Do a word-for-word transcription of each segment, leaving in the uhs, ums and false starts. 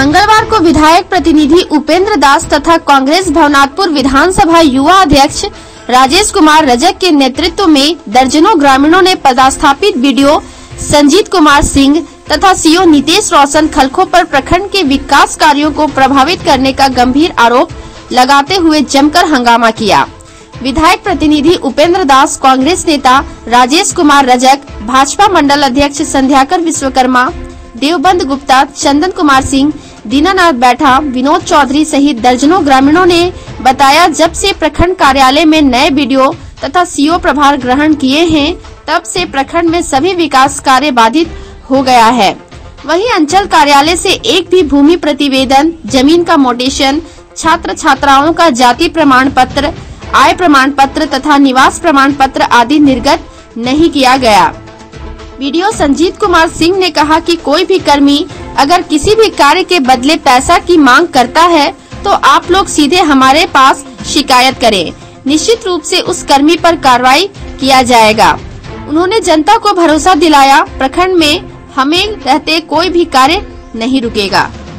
मंगलवार को विधायक प्रतिनिधि उपेंद्र दास तथा कांग्रेस भवनाथपुर विधानसभा युवा अध्यक्ष राजेश कुमार रजक के नेतृत्व में दर्जनों ग्रामीणों ने पदस्थापित बीडीओ संजीत कुमार सिंह तथा सीओ नितेश रोशन खलखो पर प्रखंड के विकास कार्यों को प्रभावित करने का गंभीर आरोप लगाते हुए जमकर हंगामा किया। विधायक प्रतिनिधि उपेंद्र दास, कांग्रेस नेता राजेश कुमार रजक, भाजपा मंडल अध्यक्ष संध्याकर विश्वकर्मा, देवबंद गुप्ता, चंदन कुमार सिंह, दीनानाथ बैठा, विनोद चौधरी सहित दर्जनों ग्रामीणों ने बताया, जब से प्रखंड कार्यालय में नए बीडीओ तथा सीओ प्रभार ग्रहण किए हैं, तब से प्रखंड में सभी विकास कार्य बाधित हो गया है। वहीं अंचल कार्यालय से एक भी भूमि प्रतिवेदन, जमीन का मोटेशन, छात्र छात्राओं का जाति प्रमाण पत्र, आय प्रमाण पत्र तथा निवास प्रमाण पत्र आदि निर्गत नहीं किया गया। बीडीओ संजीत कुमार सिंह ने कहा कि कोई भी कर्मी अगर किसी भी कार्य के बदले पैसा की मांग करता है तो आप लोग सीधे हमारे पास शिकायत करें, निश्चित रूप से उस कर्मी पर कार्रवाई किया जाएगा। उन्होंने जनता को भरोसा दिलाया, प्रखंड में हमें रहते कोई भी कार्य नहीं रुकेगा।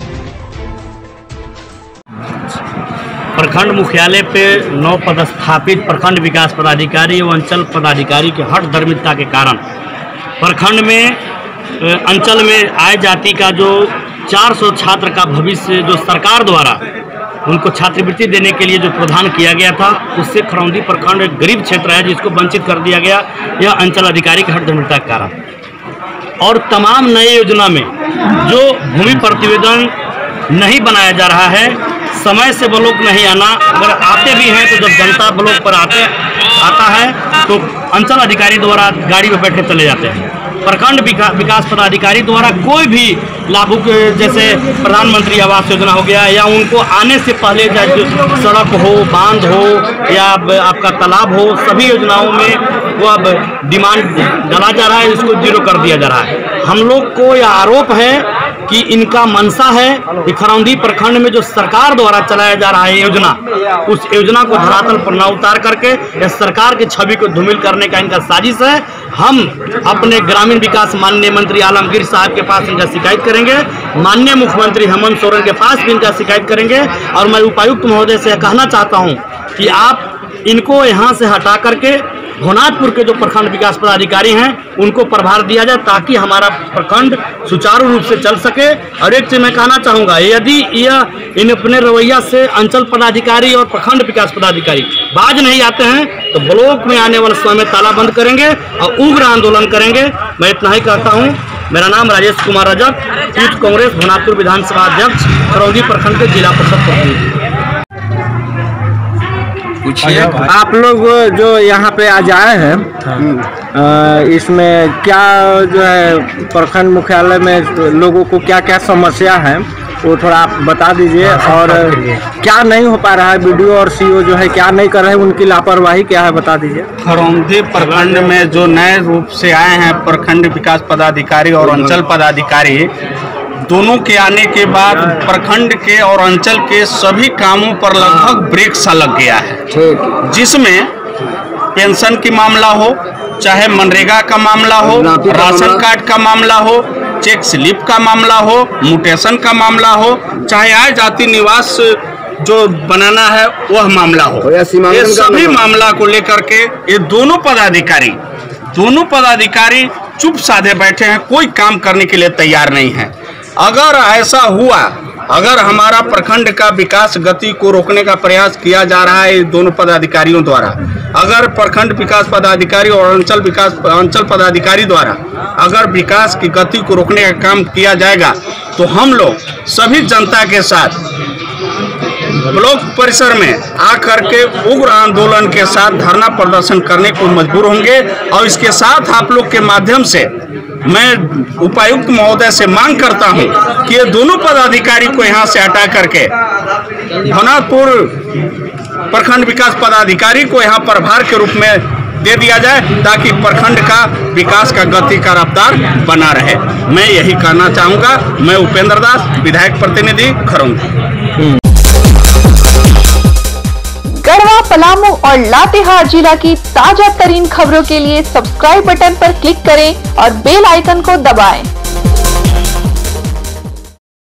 प्रखंड मुख्यालय पे नौ पदस्थापित प्रखंड विकास पदाधिकारी एवं अंचल पदाधिकारी के हठ धर्मिता के कारण प्रखंड में अंचल में आय जाति का जो चार सौ छात्र का भविष्य जो सरकार द्वारा उनको छात्रवृत्ति देने के लिए जो प्रावधान किया गया था, उससे खरौंदी प्रखंड एक गरीब क्षेत्र है जिसको वंचित कर दिया गया, यह अंचल अधिकारी के हठ धर्मिता के कारण। और तमाम नए योजना में जो भूमि प्रतिवेदन नहीं बनाया जा रहा है, समय से ब्लॉक नहीं आना, अगर आते भी हैं तो जब जनता ब्लॉक पर आते आता है तो अंचल अधिकारी द्वारा गाड़ी में बैठे चले जाते हैं। प्रखंड विका, विकास पदाधिकारी द्वारा कोई भी लाभुक जैसे प्रधानमंत्री आवास योजना हो गया या उनको आने से पहले सड़क हो, बांध हो या आपका तालाब हो, सभी योजनाओं में वो अब डिमांड डाला जा रहा है, इसको जीरो कर दिया जा रहा है। हम लोग को यह आरोप है कि इनका मंशा है कि खरौंदी प्रखंड में जो सरकार द्वारा चलाया जा रहा है योजना, उस योजना को धरातल पर न उतार करके या सरकार की छवि को धूमिल करने का इनका साजिश है। हम अपने ग्रामीण विकास माननीय मंत्री आलमगीर साहब के पास इनका शिकायत करेंगे, माननीय मुख्यमंत्री हेमंत सोरेन के पास भी इनका शिकायत करेंगे। और मैं उपायुक्त महोदय से कहना चाहता हूँ कि आप इनको यहाँ से हटा करके भवनाथपुर के जो प्रखंड विकास पदाधिकारी हैं उनको प्रभार दिया जाए, ताकि हमारा प्रखंड सुचारू रूप से चल सके। और एक चीज मैं कहना चाहूँगा, यदि यह इन अपने रवैया से अंचल पदाधिकारी और प्रखंड विकास पदाधिकारी बाज नहीं आते हैं तो ब्लॉक में आने वाले समय में ताला बंद करेंगे और उग्र आंदोलन करेंगे। मैं इतना ही कहता हूँ। मेरा नाम राजेश कुमार रजक, यूथ कांग्रेस भवनाथपुर विधानसभा अध्यक्ष, खरौंदी प्रखंड के जिला परिषद प्रतिनिधि। आप लोग जो यहाँ पे आज आए हैं, हाँ। इसमें क्या जो है प्रखंड मुख्यालय में लोगों को क्या क्या समस्या है वो थोड़ा आप बता दीजिए। और क्या नहीं हो पा रहा है, बीडीओ और सीओ जो है क्या नहीं कर रहे हैं, उनकी लापरवाही क्या है बता दीजिए। खरौंदी प्रखंड में जो नए रूप से आए हैं प्रखंड विकास पदाधिकारी और अंचल पदाधिकारी, दोनों के आने के बाद प्रखंड के और अंचल के सभी कामों पर लगभग ब्रेक सा लग गया है, जिसमें पेंशन की मामला हो, चाहे मनरेगा का मामला हो, राशन कार्ड का मामला हो, चेक स्लिप का मामला हो, म्यूटेशन का मामला हो, चाहे आय जाति निवास जो बनाना है वह मामला हो, ये सभी मामला को लेकर के ये दोनों पदाधिकारी दोनों पदाधिकारी चुप साधे बैठे हैं, कोई काम करने के लिए तैयार नहीं है। अगर ऐसा हुआ, अगर हमारा प्रखंड का विकास गति को रोकने का प्रयास किया जा रहा है दोनों पदाधिकारियों द्वारा, अगर प्रखंड विकास पदाधिकारी और अंचल विकास अंचल पदाधिकारी द्वारा अगर विकास की गति को रोकने का काम किया जाएगा तो हम लोग सभी जनता के साथ ब्लॉक परिसर में आकर के उग्र आंदोलन के साथ धरना प्रदर्शन करने को मजबूर होंगे। और इसके साथ आप लोग के माध्यम से मैं उपायुक्त महोदय से मांग करता हूं कि ये दोनों पदाधिकारी को यहां से हटा करके भवनाथपुर प्रखंड विकास पदाधिकारी को यहां प्रभार के रूप में दे दिया जाए, ताकि प्रखंड का विकास का गति का रफ्तार बना रहे। मैं यही कहना चाहूँगा। मैं उपेंद्र दास, विधायक प्रतिनिधि, खरौंदी। गढ़वा, पलामू और लातेहार जिला की ताजा तरीन खबरों के लिए सब्सक्राइब बटन पर क्लिक करें और बेल आइकन को दबाएं।